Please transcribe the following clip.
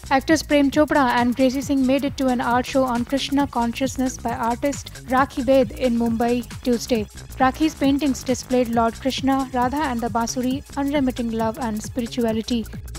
Actors Prem Chopra and Gracie Singh made it to an art show on Krishna consciousness by artist Rakhi Ved in Mumbai Tuesday. Rakhi's paintings displayed Lord Krishna, Radha and the Basuri, unremitting love and spirituality.